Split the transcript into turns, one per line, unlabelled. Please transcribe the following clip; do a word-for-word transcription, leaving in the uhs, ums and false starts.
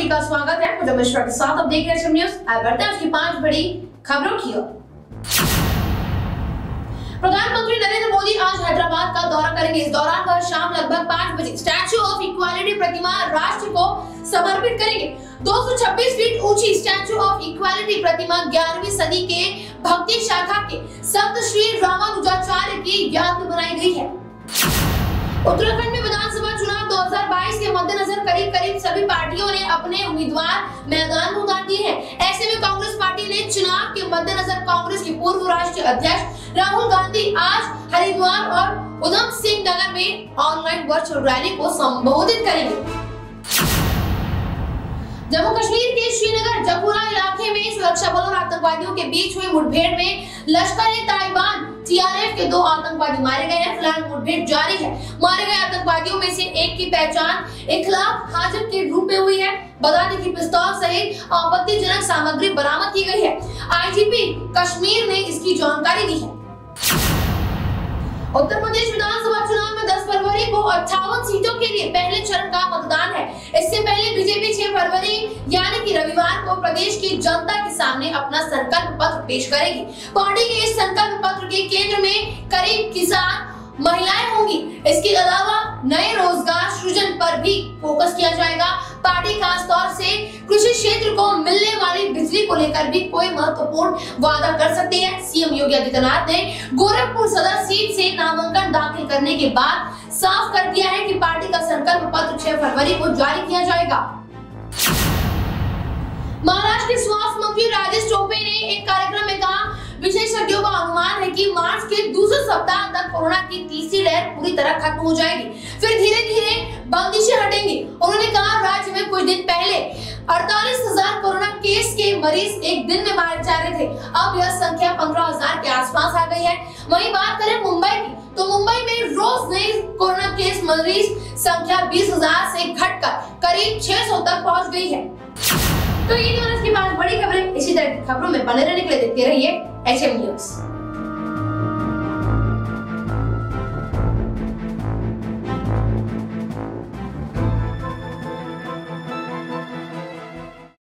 सभी का स्वागत है। मुझे मिश्रा के साथ अब देख रहे हैं न्यूज़। आइए बढ़ते हैं आज की पांच बड़ी खबरों की ओर। प्रधानमंत्री नरेंद्र मोदी आज हैदराबाद का दौरा करेंगे। इस दौरान वह शाम लगभग पाँच बजे स्टैच्यू ऑफ इक्वालिटी प्रतिमा राष्ट्र को समर्पित करेंगे। दो सौ छब्बीस फीट ऊंची स्टैच्यू ऑफ इक्वालिटी प्रतिमा ग्यारहवीं सदी के भक्ति शाखा के संत श्री रामानुजाचार्य की याद में बनाई गई है। उत्तराखंड में विधानसभा चुनाव दो हज़ार बाईस के मद्देनजर करीब करीब सभी पार्टियों ने अपने उम्मीदवार मैदान में उतार दिए हैं। ऐसे में कांग्रेस पार्टी ने चुनाव के मद्देनजर कांग्रेस के पूर्व राष्ट्रीय अध्यक्ष राहुल गांधी आज हरिद्वार और उधम सिंह नगर में ऑनलाइन वर्चुअल रैली को संबोधित करेंगे। जम्मू कश्मीर के श्रीनगर जकुरा इलाके में सुरक्षा बलों और आतंकवादियों के बीच हुई मुठभेड़ में लश्कर-ए-ताइबा टी आर एफ के दो आतंकवादी मारे गए हैं। फिलहाल मुठभेड़ जारी है। मारे गए आतंकवादियों में से एक की पहचान इखलाक हाजिर के रूप में हुई है। बता दें कि पिस्तौल सहित आपत्तिजनक सामग्री बरामद की गई है। आई जी पी कश्मीर ने इसकी जानकारी दी है। उत्तर प्रदेश विधानसभा चुनाव में दस फरवरी को अट्ठावन सीटों के लिए पहले चरण का मतदान है। इससे पहले बीजेपी छह फरवरी यानी कि रविवार को प्रदेश की जनता के सामने अपना संकल्प पत्र पेश करेगी। पार्टी के इस संकल्प पत्र के केंद्र में करीब किसान महिलाएं होंगी। इसके अलावा नए रोजगार सृजन पर भी फोकस किया जाएगा। पार्टी खास तौर से कृषि क्षेत्र को मिलने वाली बिजली को लेकर भी कोई महत्वपूर्ण वादा कर सकते हैं। सीएम योगी आदित्यनाथ ने गोरखपुर सदर सीट से नामांकन दाखिल करने के बाद साफ कर दिया है कि पार्टी का संकल्प पत्र छह फरवरी को जारी किया जाएगा। महाराष्ट्र के स्वास्थ्य मंत्री राजेश टोपे ने एक कार्यक्रम में कहा, विशेषज्ञों का अनुमान है कि मार्च के दूसरे सप्ताह तक कोरोना की तीसरी लहर पूरी तरह खत्म हो जाएगी, फिर धीरे धीरे बंदिशें हटेंगी। उन्होंने कहा, राज्य में कुछ दिन पहले अड़तालीस हजार कोरोना केस के मरीज एक दिन में मारे जा रहे थे। अब यह संख्या पंद्रह हजार के आसपास आ गई है। वहीं बात करें मुंबई की, तो मुंबई में रोज नए कोरोना केस मरीज संख्या बीस हजार से घटकर करीब छह सौ तक पहुंच गई है। तो ये थी आज की पांच बड़ी खबरें। इसी तरह की खबरों में बने रहने के लिए देखते रहिए एच एम न्यूज़।